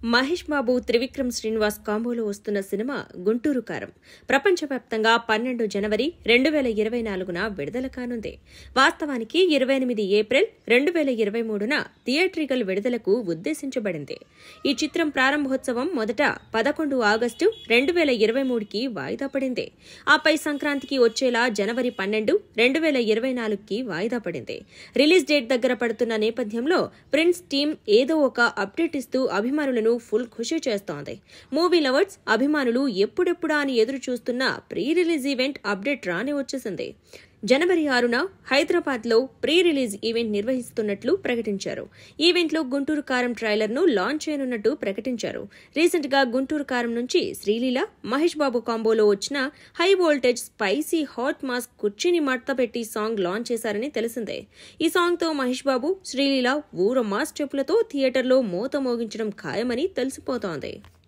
మహేష్ బాబు త్రివిక్రమ్ శ్రీనివాస్ కాంబోలో వస్తున్న సినిమా గుంటూరు కారం ప్రపంచవ్యాప్తంగా 12 జనవరి 2024న విడుదల కానుంది. వాస్తవానికి 28 ఏప్రిల్ 2023న థియేట్రికల్ విడుదలకు ఉద్దేశించబడింది. ఈ చిత్రం ప్రారంభోత్సవం మొదట 11 ఆగస్టు 2023కి వాయిదా పడింది. ఆపై సంక్రాంతికి వచ్చేలా జనవరి 12, 2024కి వాయిదా పడింది. రిలీజ్ డేట్ దగ్గర పడుతున్న నేపథ్యంలో ప్రిన్స్ టీమ్ ఏదో ఒక అప్డేట్ ఇస్తూ అభిమానులను ఫుల్ ఖుషి చేస్తోంది. మూవీ లవర్స్ అభిమానులు ఎప్పుడెప్పుడా అని ఎదురు చూస్తున్న ప్రీ రిలీజ్ ఈవెంట్ అప్డేట్ రానే వచ్చేసింది. జనవరి 6న హైదరాబాద్లో ప్రీ రిలీజ్ ఈవెంట్ నిర్వహిస్తున్నట్లు ప్రకటించారు. ఈవెంట్లో గుంటూరు కారం ట్రైలర్ను లాంచ్ చేయనున్నట్టు ప్రకటించారు. రీసెంట్ గా గుంటూరు కారం నుంచి శ్రీలీల, మహేష్ బాబు కాంబోలో వచ్చిన high voltage spicy hot mass కుర్చీని మడతపెట్టి సాంగ్ లాంచ్ చేశారని తెలిసిందే. ఈ సాంగ్ తో మహేష్ బాబు, శ్రీలీల ఊర మాస్ స్టెప్పులతో థియేటర్లో మోత మోగించడం ఖాయమని తెలిసిపోతోంది.